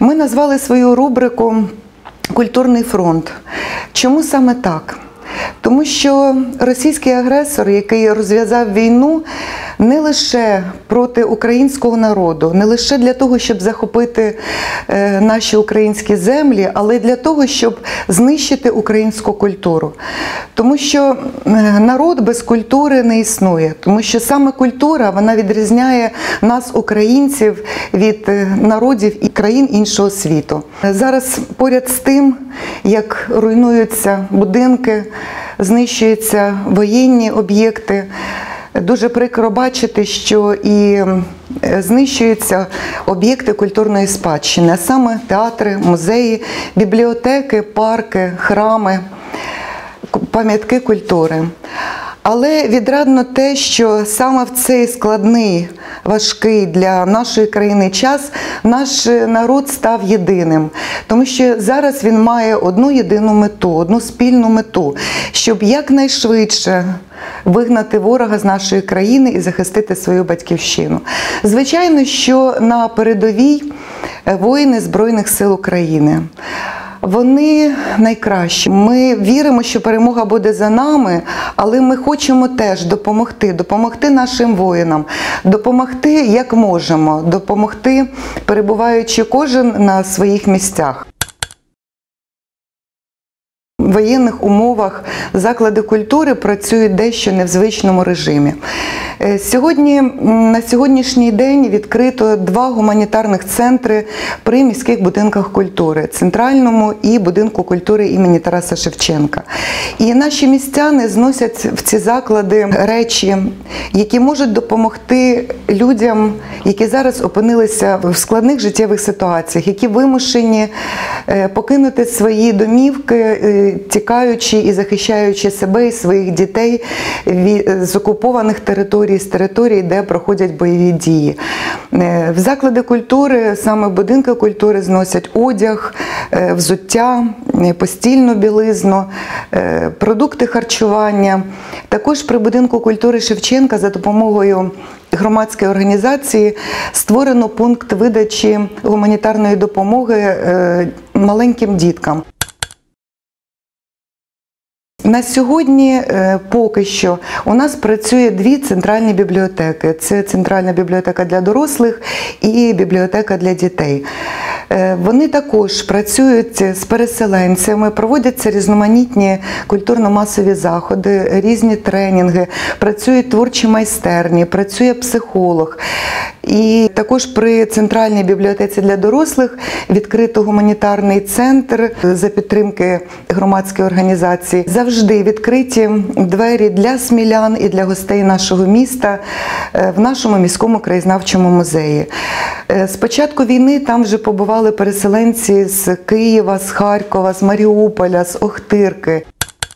Ми назвали свою рубрику «Культурний фронт». Чому саме так? Тому що російський агресор, який розв'язав війну не лише проти українського народу, не лише для того, щоб захопити наші українські землі, але й для того, щоб знищити українську культуру. Тому що народ без культури не існує. Тому що саме культура, вона відрізняє нас, українців, від народів і країн іншого світу. Зараз поряд з тим, як руйнуються будинки, знищуються воєнні об'єкти, дуже прикро бачити, що і знищуються об'єкти культурної спадщини, а саме театри, музеї, бібліотеки, парки, храми, пам'ятки культури. Але відрадно те, що саме в цей складний, важкий для нашої країни час наш народ став єдиним. Тому що зараз він має одну єдину мету, одну спільну мету, щоб якнайшвидше вигнати ворога з нашої країни і захистити свою батьківщину. Звичайно, що на передовій воїни Збройних сил України. Вони найкращі. Ми віримо, що перемога буде за нами, але ми хочемо теж допомогти нашим воїнам, допомогти як можемо, допомогти, перебуваючи кожен на своїх місцях. В воєнних умовах заклади культури працюють дещо не в звичному режимі. На сьогоднішній день відкрито 2 гуманітарних центри при міських будинках культури – Центральному і Будинку культури імені Тараса Шевченка. І наші містяни зносять в ці заклади речі, які можуть допомогти людям, які зараз опинилися в складних життєвих ситуаціях, які вимушені покинути свої домівки, тікаючи і захищаючи себе і своїх дітей з окупованих територій, з територій, де проходять бойові дії. В заклади культури, саме в будинки культури, зносять одяг, взуття, постільну білизну, продукти харчування. Також при Будинку культури Шевченка за допомогою громадської організації створено пункт видачі гуманітарної допомоги маленьким діткам. На сьогодні поки що у нас працює 2 центральні бібліотеки. Це Центральна бібліотека для дорослих і бібліотека для дітей. Вони також працюють з переселенцями, проводяться різноманітні культурно-масові заходи, різні тренінги, працюють творчі майстерні, працює психолог. І також при Центральній бібліотеці для дорослих відкрито гуманітарний центр за підтримки громадської організації. Завжди відкриті двері для смілян і для гостей нашого міста в нашому міському краєзнавчому музеї. З початку війни там вже побували переселенці з Києва, з Харкова, з Маріуполя, з Охтирки.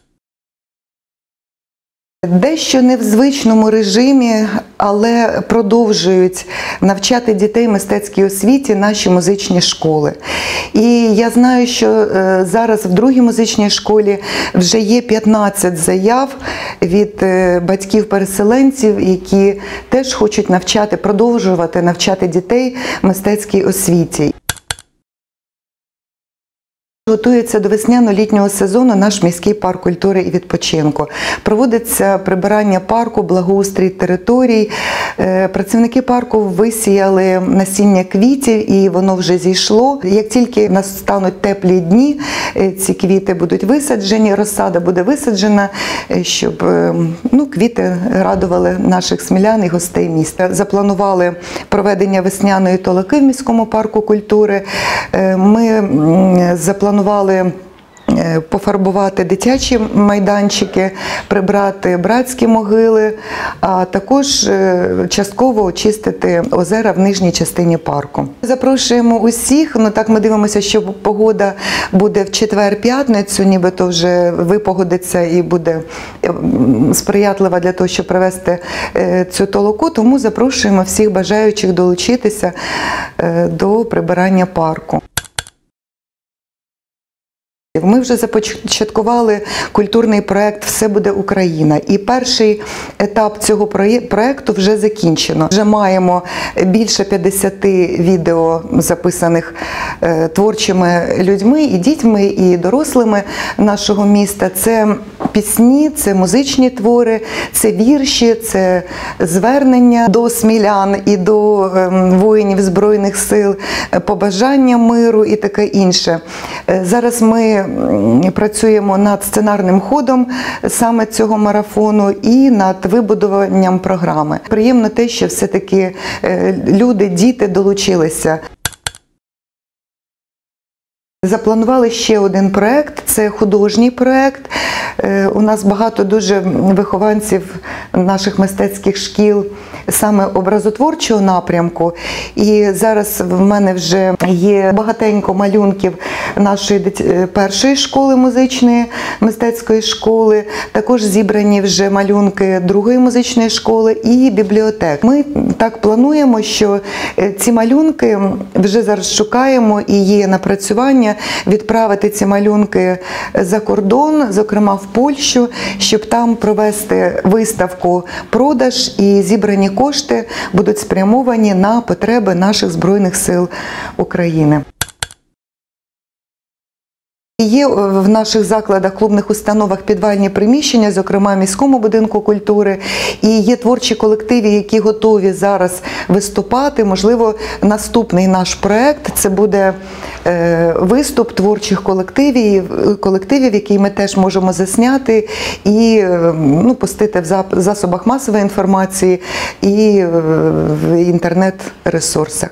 Дещо не в звичному режимі, але продовжують навчати дітей мистецькій освіті наші музичні школи. І я знаю, що зараз в другій музичній школі вже є 15 заяв від батьків-переселенців, які теж хочуть продовжувати навчати дітей мистецькій освіті. Готується до весняно-літнього сезону наш міський парк культури і відпочинку. Проводиться прибирання парку, благоустрій територій. Працівники парку висіяли насіння квітів і воно вже зійшло. Як тільки настануть теплі дні, ці квіти будуть висаджені, розсада буде висаджена, щоб квіти радували наших смілян і гостей міста. Запланували проведення весняної толоки в міському парку культури. Ми запланували пофарбувати дитячі майданчики, прибрати братські могили, а також частково очистити озера в нижній частині парку. Запрошуємо усіх, так ми дивимося, що погода буде в четвер-п'ятницю, нібито вже випогодиться і буде сприятлива для того, щоб провести цю толоку, тому запрошуємо всіх бажаючих долучитися до прибирання парку. Ми вже започаткували культурний проєкт «Все буде Україна». І перший етап цього проєкту вже закінчено. Вже маємо більше 50 відео, записаних творчими людьми, і дітьми, і дорослими нашого міста. Це пісні, це музичні твори, це вірші, це звернення до смілян і до воїнів Збройних сил, побажання миру і таке інше. Зараз ми працюємо над сценарним ходом саме цього марафону і над вибудуванням програми. Приємно те, що все-таки люди, діти долучилися. Запланували ще один проєкт, це художній проєкт. У нас багато дуже вихованців наших мистецьких шкіл саме образотворчого напрямку. І зараз в мене вже є багатенько малюнків нашої першої школи музичної, мистецької школи. Також зібрані вже малюнки другої музичної школи і бібліотек. Ми так плануємо, що ці малюнки вже зараз шукаємо і є напрацювання відправити ці малюнки за кордон, зокрема в Польщу, щоб там провести виставку «Продаж», і зібрані кошти будуть спрямовані на потреби наших Збройних сил України. Є в наших закладах, клубних установах підвальні приміщення, зокрема в міському будинку культури, і є творчі колективи, які готові зараз виступати. Можливо, наступний наш проєкт – це буде виступ творчих колективів, який ми теж можемо засняти і пустити в засобах масової інформації і в інтернет-ресурсах.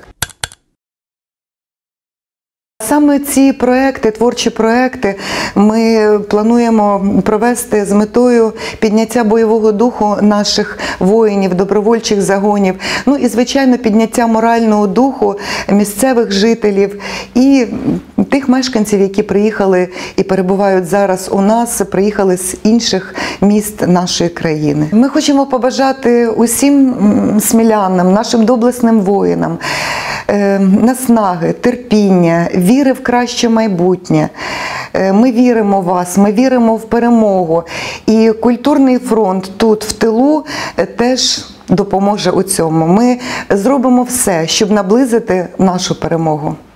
Саме ці проекти, творчі проекти, ми плануємо провести з метою підняття бойового духу наших воїнів, добровольчих загонів, і, звичайно, підняття морального духу місцевих жителів і тих мешканців, які приїхали і перебувають зараз у нас, приїхали з інших міст нашої країни. Ми хочемо побажати усім смілянам, нашим доблесним воїнам, наснаги, терпіння, віри в краще майбутнє. Ми віримо в вас, ми віримо в перемогу. І культурний фронт тут, в тилу, теж допоможе у цьому. Ми зробимо все, щоб наблизити нашу перемогу.